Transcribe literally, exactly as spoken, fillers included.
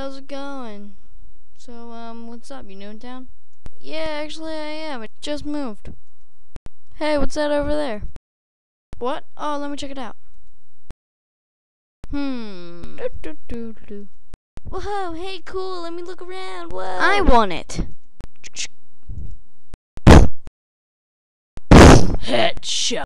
how's it going? So, um, what's up? You new in town? Yeah, actually I am. I just moved. Hey, what's that over there? What? Oh, let me check it out. Hmm. Do, do, do, do. Whoa, hey, cool. Let me look around. Whoa. I want it. Headshot.